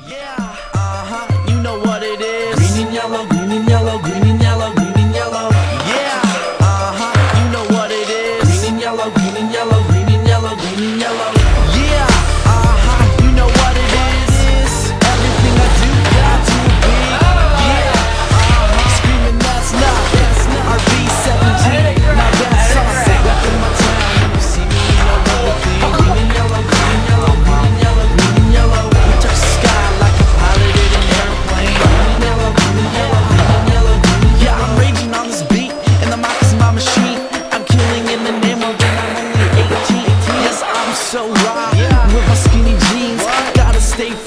Yeah, you know what it is. Green and yellow, green and yellow, green and yellow, green and yellow. Yeah, you know what it is. Green and yellow, green and yellow, green and yellow, green and yellow. Yeah, you know what it is. Everything I do, got to be. Yeah, screaming that's not RB17. Now that's us, back in my town. You see me, you know everything. Green and yellow, green and yellow, green and yellow, green and yellow. We touch the sky like a piloted an airplane. Green and yellow, green and yellow, green and yellow, green and Yeah, yellow. I'm raging on this beat, and the mic is my machine. I'm killing in the name of it, I'm only 18. Yes, I'm so raw, with my skinny jeans. Gotta stay